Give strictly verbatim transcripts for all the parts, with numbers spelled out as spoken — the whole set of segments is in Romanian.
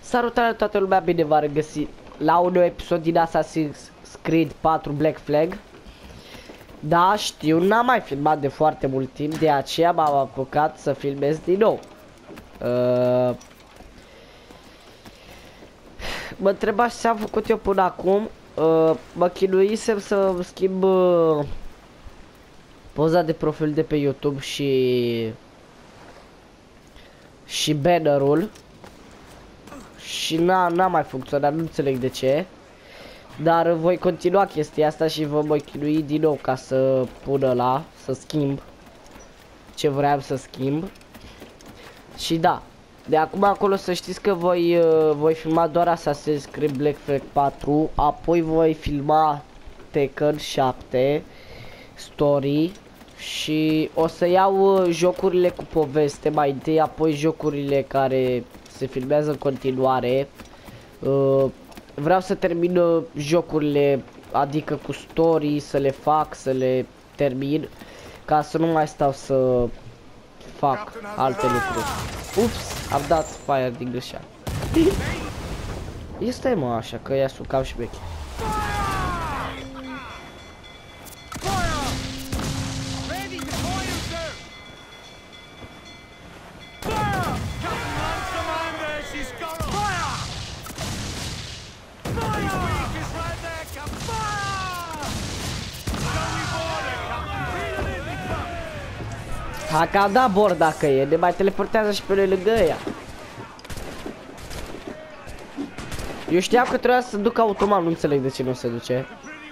Salutare toată lumea, bine v-am regăsit la un nou episod din Assassin's Creed patru Black Flag. Da, știu, n-am mai filmat de foarte mult timp, de aceea m-am apucat să filmez din nou. uh, Mă întrebați ce am făcut eu până acum. uh, Mă chinuisem să schimb uh, poza de profil de pe YouTube și și bannerul. Și n-a mai funcționat, nu înțeleg de ce. Dar voi continua chestia asta și vă voi chinui din nou ca să pun ăla, să schimb ce vreau să schimb. Și da, de acum acolo să știți că voi, uh, voi filma doar Assassin's Creed Black Flag patru. Apoi voi filma Tekken șapte Story. Și o să iau uh, jocurile cu poveste mai întâi, apoi jocurile care se filmează în continuare. uh, Vreau să termin uh, jocurile, adică cu story, să le fac, să le termin, ca să nu mai stau să fac alte lucruri. Ups, am dat fire din greșeală. Este mă așa, că ia sucam și beche. Ha, că am dat bord dacă e, ne mai teleportează și pe noi lângă ea. Eu știam că trebuia să duc automat, nu înțeleg de ce nu se duce.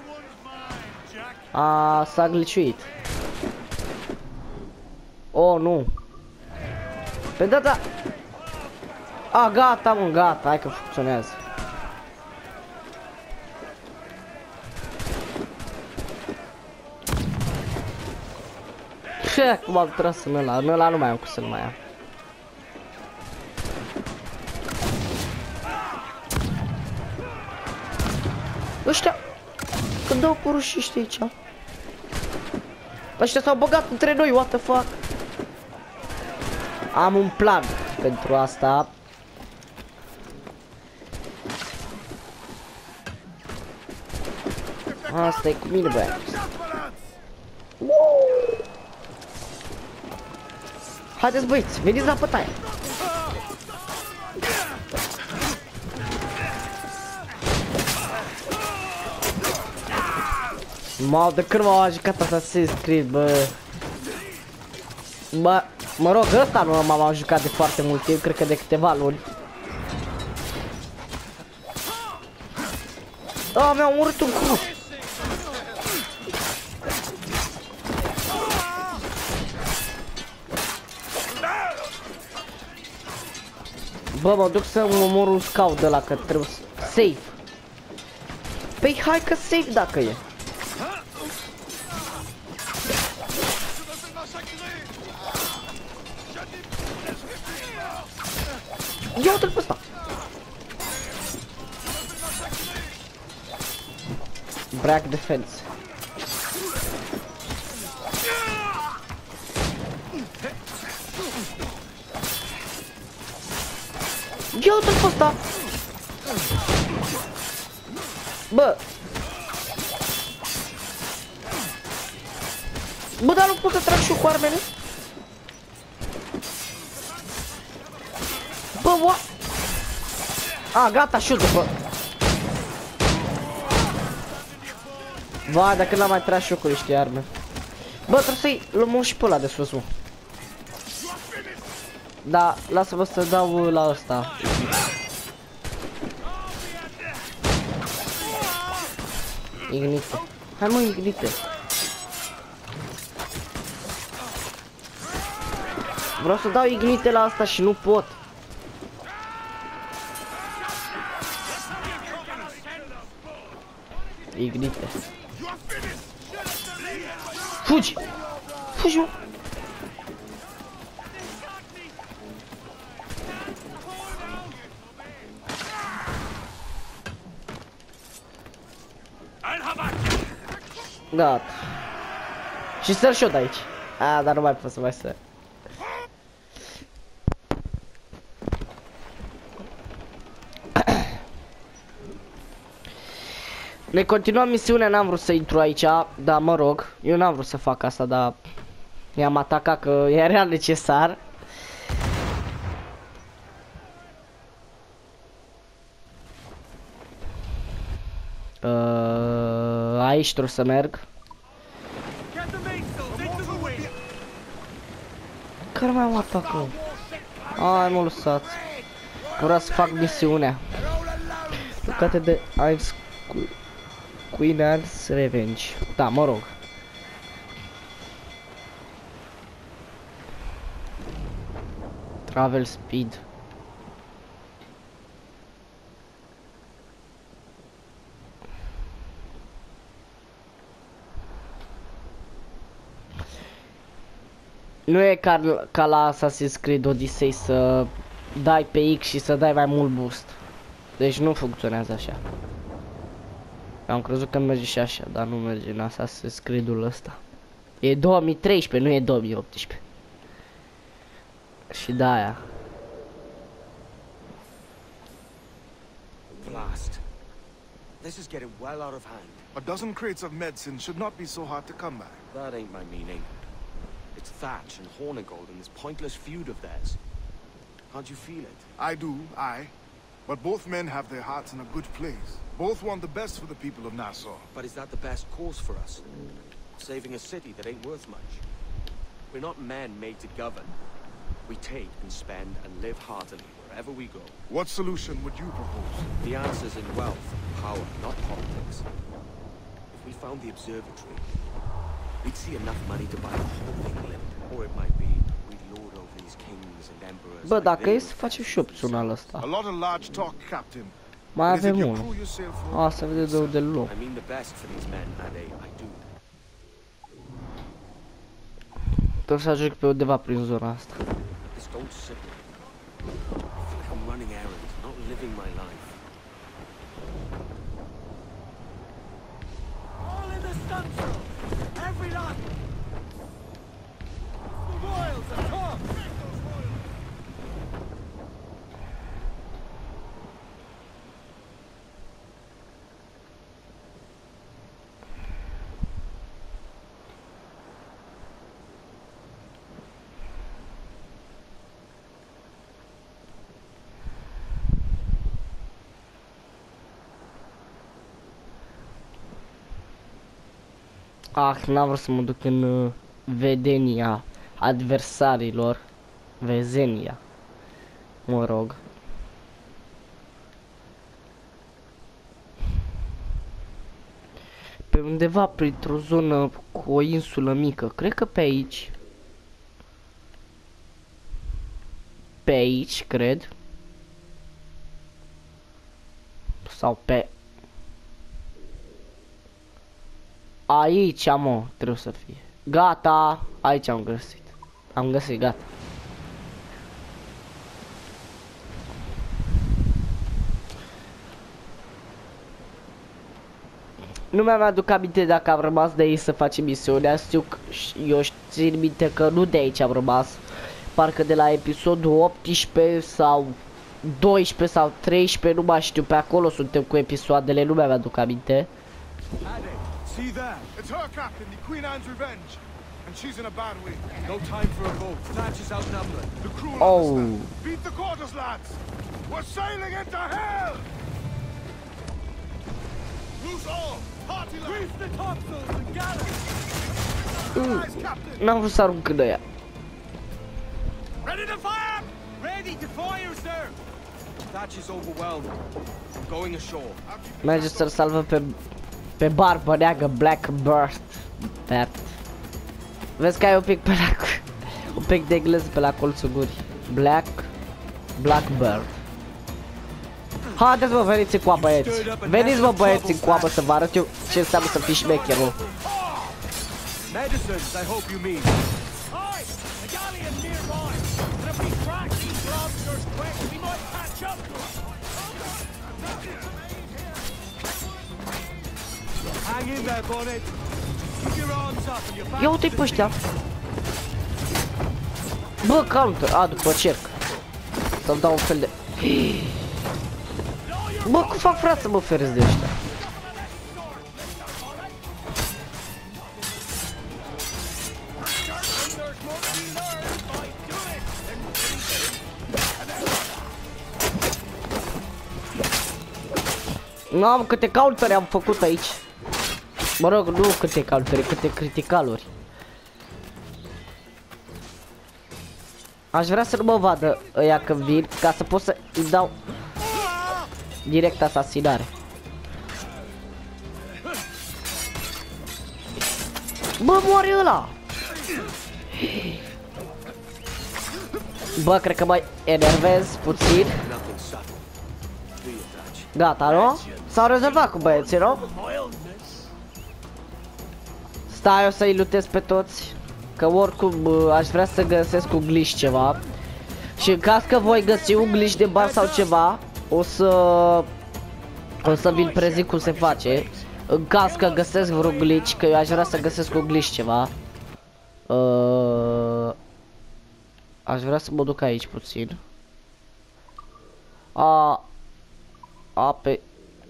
A, s-a glitchuit. Oh, nu. Pe da, da. A, gata, mă, gata, hai că funcționează. Ce, cum am tras în ăla, în ăla nu mai am cum să-l mai am. Ăștia, când dau cu rușiște aici. Ăștia s-au băgat între noi, what the fuck. Am un plan pentru asta. Asta e cu mine, băiat. Haideți băieți, veniți la bătaie. Mau, de când m-au jucat Assassin's Creed, bă. Bă, mă rog, ăsta nu m-am jucat de foarte mult timp, cred că de câteva luni. A, mi-au murit un cu. Bă, mă duc să mă omor un scout de ăla, că trebuie să... Safe. Păi hai că safe dacă e. Ia uite-l pe ăsta. Break defense. Ia uite-l pe ăsta. Bă. Bă, dar nu pot să trag și eu cu armele? Bă, ua. A, gata, și eu după. Vai, dacă n-am mai tras și eu cu niște arme. Bă, trebuie să-i luăm și pe ăla de sus, mă. Da, lasă-mă să dau la ăsta. Ignite. Hai mă, ignite. Vreau să dau ignite la asta și nu pot. Ignite. Fugi! Fugi, mă! Gata. Și săr și-o de aici. A, dar nu mai pot să mai săr. Ne continuăm misiunea, n-am vrut să intru aici, dar mă rog, eu n-am vrut să fac asta, dar i-am atacat că era necesar. Uh, aici trebuie să merg. Care mai am atacat? Ai, mă lăsați. Vreau să fac misiunea. Lucrate de Ice Queen Anne's Revenge. Da, mă rog. Travel speed. Nu e ca, ca la Assassin's Creed Odyssey să dai pe X și să dai mai mult boost. Deci nu funcționează așa. Am crezut că merge și așa, dar nu merge în Assassin's Creed-ul ăsta. E două mii treisprezece, nu e două mii optsprezece. Și de aia. Blast. This is getting well out of hand. A dozen crates of medicine should not be so hard to come by. That ain't my meaning. It's Thatch and Hornigold and this pointless feud of theirs. How'd you feel it? I do, I. But both men have their hearts in a good place. Both want the best for the people of Nassau. But is that the best course for us? Saving a city that ain't worth much? We're not men made to govern. We take and spend and live heartily wherever we go. What solution would you propose? The answer's in wealth and power, not politics. If we found the observatory, we'd see enough money to buy the whole England. Or it might be we'd lord over these kings and emperors. Bă, like dacă they e să were facem fed și opțional ăsta. A lot of large talk, Captain. Mai But is it avem your unul. crew you sail for? A, să vede de unde îl luăm. I mean the best for these men, Ade, I do. Trebuie să ajung pe undeva prin zona asta. This don't sit with me. I feel like I'm running errands, not living my life. All in the central! Every lot! The royals are come! Ah, n-am vrut să mă duc în uh, vedenia adversarilor. Vezenia. Mă rog. Pe undeva printr-o zonă cu o insulă mică. Cred că pe aici. Pe aici, cred. Sau pe... Aici, mă, trebuie să fie. Gata, aici am găsit. Am găsit, gata. Nu mi-am aduc aminte dacă am rămas de aici să facem misiunea. Știu că, eu țin minte că nu de aici am rămas. Parcă de la episodul optsprezece sau doisprezece sau treisprezece, nu mai știu, pe acolo suntem cu episoadele, nu mi-am aduc aminte. Ade, see there? It's her captain, the Queen Anne's Revenge. And she's in a bad way. No time for a vote. Thatch is outnumbered. The crew will Oh. understand. Beat the quarters, lads! We're sailing into hell! Loose all! Party lads! Grease the topsails and galleys! Rise, Captain! N-am vrut să arunc în aia. Ready to fire! Ready to fire, sir! Thatch is overwhelmed. I'm going ashore. Merge să-l salvăm pe, pe barbă neagă Blackbird. Bird. Vezi că ai un pic pe la, un pic de engleză pe la colțul gurii. Black, Blackbird. Haideți, mă, veniți în coa, băieți. Veniți, mă, băieți, în coa, să vă arăt eu ce înseamnă să fii șmecher, mă. Medicines, I hope you mean. Aye! The galleon's nearby! And if we crack these lobsters quick, we might catch up to them! Hang in there, Bonnet. Keep your arms up and your back Ia uite-i pe ăștia. Bă, calm-te. A, după cerc. Să-mi dau un fel de... Bă, cum fac, frate, să mă feresc de ăștia? N-am câte countere am făcut aici. Mă rog, nu câte countere, câte criticaluri. Aș vrea să nu mă vadă ăia când vin, ca să pot să îi dau direct asasinare. Bă, moare ăla! Bă, cred că mai enervez puțin. Gata, nu? S-au rezolvat cu băieții, nu? Stai, o să-i lutez pe toți. Că oricum aș vrea să găsesc un glitch ceva. Și în caz că voi găsi un glitch de bani sau ceva, o să... O să vi-l prezint cum se face. În caz că găsesc vreun glitch, că eu aș vrea să găsesc un glitch ceva. Uh... Aș vrea să mă duc aici puțin. A... A, pe...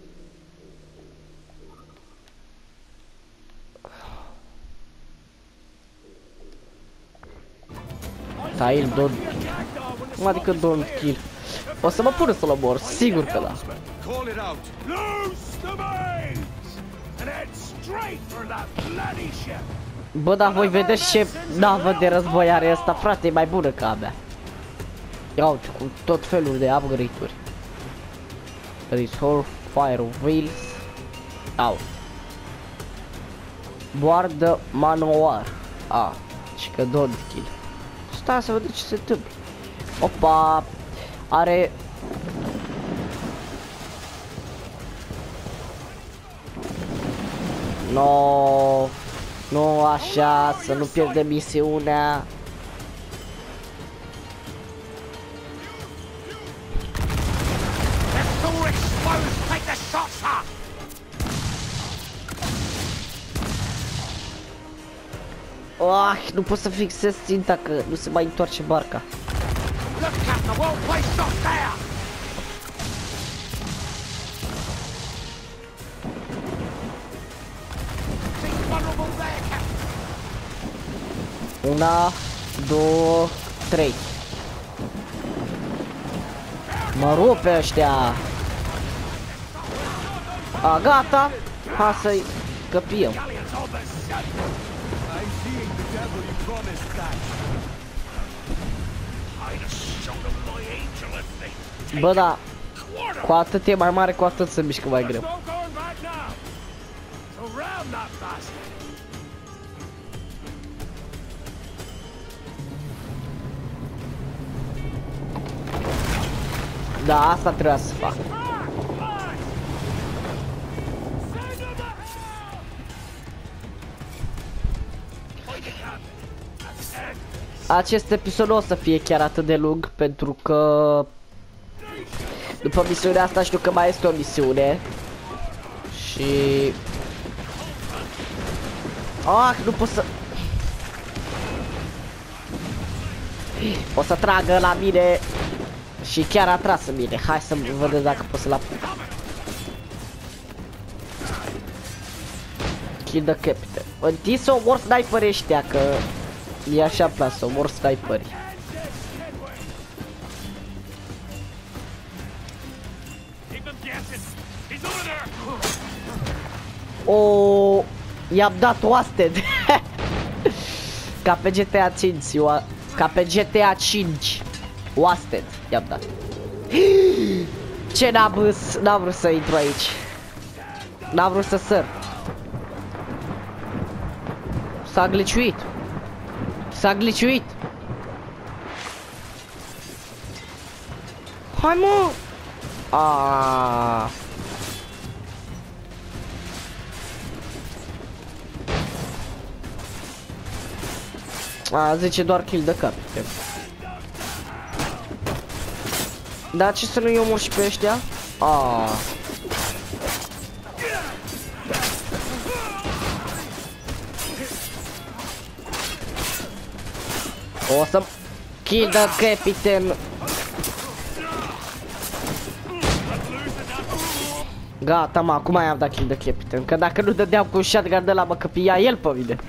Tail, don't... Adică don't kill. O să mă pună să-l omor, sigur că da. Bă, dar voi vedeți ce navă de război are asta, frate, e mai bună ca a mea. Ia uite, cu tot felul de upgrade-uri. Restore fire wheels. Au. Boardă manual. A, și că don't kill. Stai să vedem ce se întâmplă. Opa, are... No, nu așa, să nu pierdem misiunea. Ah, nu pot să fixez ținta că nu se mai întoarce barca. Una, două, trei. Mă rupe ăștia. A, gata. Hai să-i căpiem. Bă, da, cu atât e mai mare, cu atât se mișcă mai greu. Da, asta trebuia să fac. Acest episod nu o să fie chiar atât de lung, pentru că după misiunea asta știu că mai este o misiune. Și... Ah, nu pot să... O să tragă la mine. Și chiar a tras în mine. Hai să vedem dacă pot să-l apuc. Kill the captain. Întâi să omor sniperii ăștia, că e așa place să omor sniperii. O, i-am dat oasted. Ca pe G T A cinci, ca pe G T A cinci. Oasted, i-am dat. Ce n-am vrut, n-am vrut să intru aici. N-am vrut să săr. S-a glitchuit. S-a glitchuit. Hai, mă! Aaaa. A, zice doar kill the captain. Dar ce să nu-i omor și pe ăștia? Aaaa. O să kill the captain. Gata, mă, acum i-am dat kill the captain. Că dacă nu dădeam cu un shotgun de la, mă căpia el pe mine.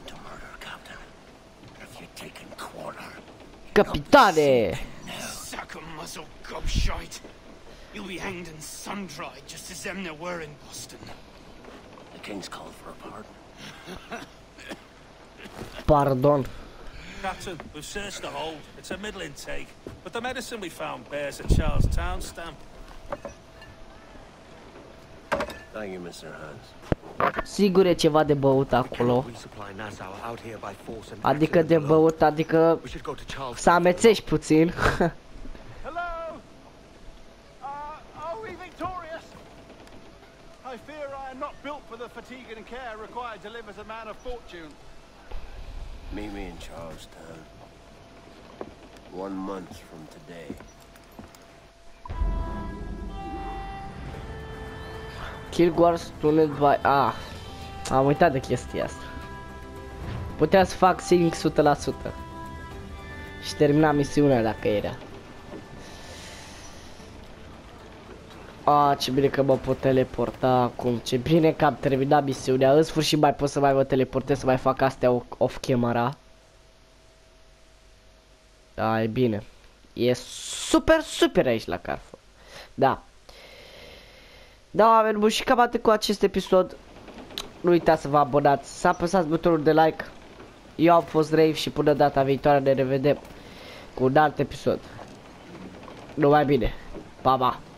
Capitane! Look a muzzle gobshite. You'll be hanged and sun-dried just as them there were in Boston. The king's called for a pardon. Pardon. Captain, we've searched the hold. It's a middle intake, but the medicine we found bears a Charlestown stamp. Thank you, mister Hans. Sigur e ceva de băut acolo. Adică de băut, adică să amețești puțin. Hello? Uh, are we victorious? I fear I am not built for the fatigue and care required to live as a man of fortune. Meet me in Charlestown. One month from today. Kilgore Stuned by... Ah, am uitat de chestia asta. Putea să fac Sync o sută la sută. Și termina misiunea dacă era. Ah, ce bine că mă pot teleporta acum. Ce bine că am terminat misiunea. În sfârșit mai pot să mai mă teleportez, să mai fac astea off camera. Da, e bine. E super, super aici la Carrefour. Da. Da, oameni buni, și cam atât cu acest episod. Nu uitați să vă abonați, să apăsați butonul de like. Eu am fost Rave și până data viitoare ne revedem cu un alt episod. Numai bine. Pa, pa!